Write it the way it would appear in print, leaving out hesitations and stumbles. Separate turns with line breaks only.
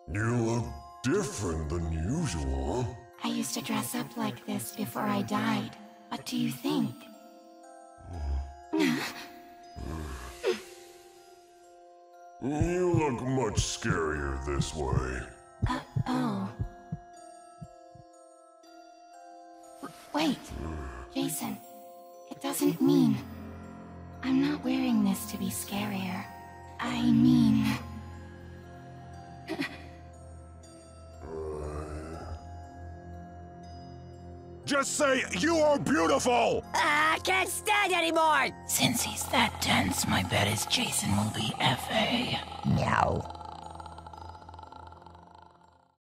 You look different than usual.
I used to dress up like this before I died. What do you think?
You look much scarier this way.
Oh. Wait, Jason. It doesn't mean... I'm not wearing this to be scarier. I mean...
Just say, you are beautiful!
I can't stand anymore!
Since he's that tense, my bet is Jason will be F.A.
No.